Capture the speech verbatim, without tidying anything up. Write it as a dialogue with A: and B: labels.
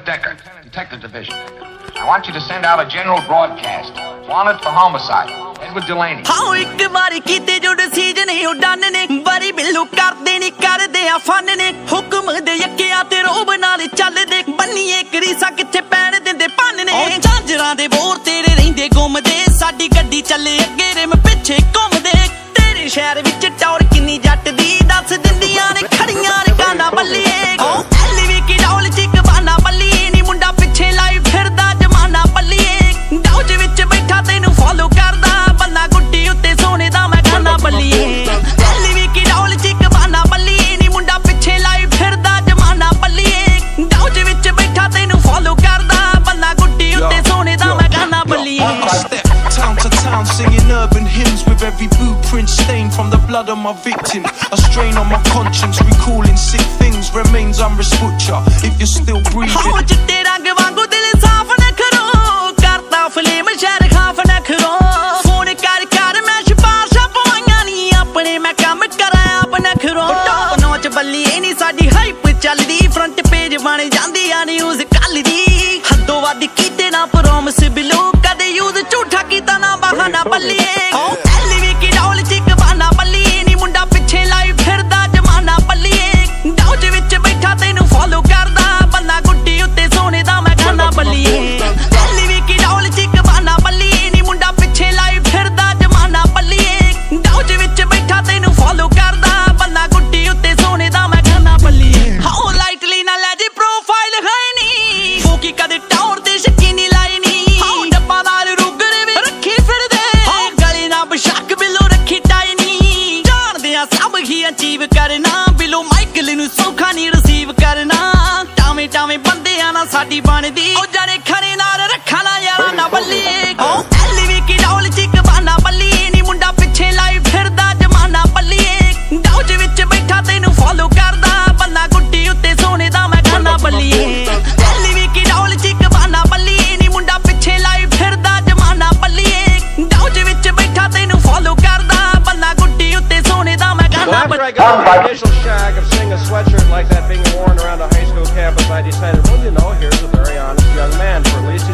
A: Decker, Detective Division. I want you to send out a general broadcast. Wanted for homicide. Edward Delaney.
B: हाँ एक बारी कीते जो decision ही उड़ान ने बारी बिल्लू कर देनी कर दे फन ने हुक्म दे यकिया ते रोब नाल चल दे बन्नी एक रीसा किथे पैण दिंदे पन ने झांजरां दे बोर तेरे रहिंदे गुम दे साडी गड्डी चले अगे रिम पिछे घुम दे तेरे शहर विच टौर किन्नी जट दी दस दिंदियां ने खड़ियां रे काना बल्लिए एलवी की डौल च इक बाना बल्लिए नी मुंडा पिछे लाई फिरदा जमाना बल्लिए डौज विच बैठा तैनू फॉलो करदा बन्ना गुट्टी उत्ते सोने दा मैं खाना बल्लिए एलवी की डौल च इक बाना बल्लिए नी मुंडा पिछे लाई फिरदा जमाना बल्लिए डौज विच बैठा तैनू फॉलो करदा बन्ना गुट्टी उत्ते सोने दा मैं खाना बल्लिए
C: town to town singing urban hymns with every blueprint stained from the blood of my victim. A strain on my conscience, recalling sick things remains unrespucha if you're still breathing.
B: हो चिट्टे रंग वांगू दिल साफ न करो करता फिल्म शहर खाफ न करो फोन कर कर मैं सिफारशा पवाइयां नी अपने मैं काम करा आप न करो टॉप नॉच बल्ली नहीं साडी हाइप चलदी फ्रंट पेज बन जांदी आ न्यूज़ कल दी हद्दों वध कीते ना प्रॉमिस बिलो कदे यूज झूठा कीता ना बहाना बल्लिए एलवी की डौल च इक बाना बल्लिए नी मुंडा पिछे लाई फिरदा जमाना बल्लिए डौज विच बैठा तैनू फॉलो करदा बन्ना गुट्टी उत्ते सोने दा मैं खाना बल्लिए एलवी की डौल च इक बाना बल्लिए नी मुंडा पिछे लाई फिरदा जमाना बल्लिए डौज विच बैठा तैनू फॉलो करदा बन्ना गुट्टी उत्ते सोने दा मैं खाना बल्लिए हां लाइटली ना ले जी प्रोफाइल है नी फोकी कदे टौर ते शकीनी लाई नी हां डब्बादार रुगरे वे रखी फिरदे हां गली ना बशक बिलो रखी टाई नी जानदे आ सब ही अचीव करना बिलो माइकल नु सौखा नी रिसीव करना टावे टावे बंदे आ ना साडी बनदी ओ जाने खरे नाल रखा ना यारा ना बल्लिए एलवी की डौल च इक बाना बल्लिए नी मुंडा पिछे लाई फिरदा जमाना बल्लिए डौज विच बैठा तैनू फॉलो करदा बन्ना गुट्टी उत्ते सोने दा मैं खाना बल्लिए एलवी की डौल च इक बाना बल्लिए नी मुंडा पिछे लाई फिरदा जमाना बल्लिए डौज विच बैठा तैनू फॉलो करदा बन्ना गुट्टी उत्ते सोने दा मैं खाना
D: Well, after I got my initial shag of seeing a sweatshirt like that being worn around a high school campus, I decided, well, you know, here's a very honest young man for at least